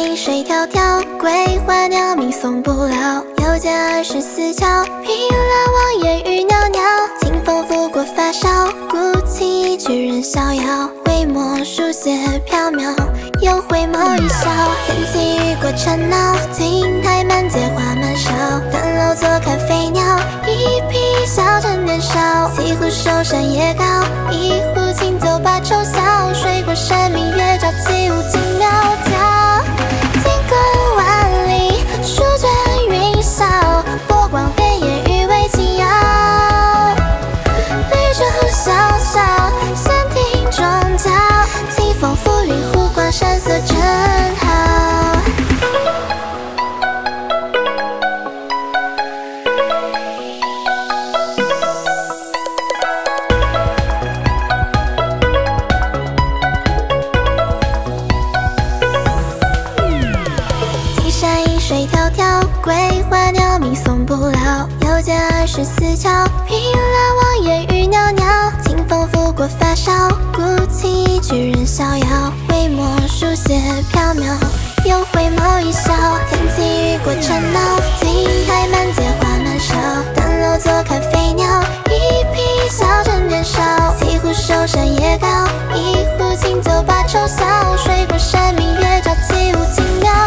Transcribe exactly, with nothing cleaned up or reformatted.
隐水迢迢，桂花鸟鸣松不老。又见二十四桥，凭栏望烟雨袅袅。清风拂过发梢，鼓琴一曲任逍遥。挥墨书写飘渺，又回眸一笑。天晴雨过蝉闹，青苔满阶花满梢。登楼坐看飞鸟，一颦一笑正年少。西湖瘦山也高，一壶清酒把愁消。水光闪明月照，起舞尽窈窕。晴空万里舒卷云霄，波光潋滟鱼尾轻摇。绿竹筱筱闲听钟敲，清风浮云湖光山色正好。青山隐水迢迢，桂花鸟鸣松不老。又见二十四桥，凭栏望烟雨袅袅。清风拂过发梢，鼓琴一曲任逍遥。挥墨书写飘渺，又回眸一笑。天晴雨过蝉闹，青苔满阶花满梢。登楼坐看飞鸟，一颦一笑正年少。西湖瘦山也高，一壶清酒把愁消。水光闪明月照，起舞尽窈窕。